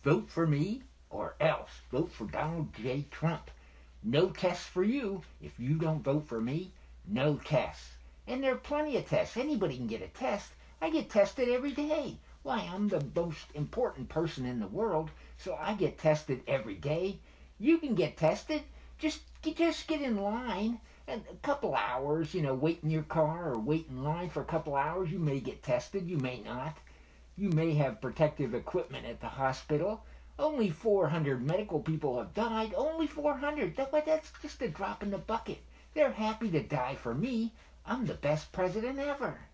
Vote for me or else. Vote for Donald J. Trump. No tests for you. If you don't vote for me, no tests. And there are plenty of tests. Anybody can get a test. I get tested every day. Why, I'm the most important person in the world, so I get tested every day. You can get tested. Just get in line. And a couple hours, wait in your car or wait in line for a couple hours. You may get tested. You may not. You may have protective equipment at the hospital. Only 400 medical people have died. Only 400. That's just a drop in the bucket. They're happy to die for me. I'm the best president ever.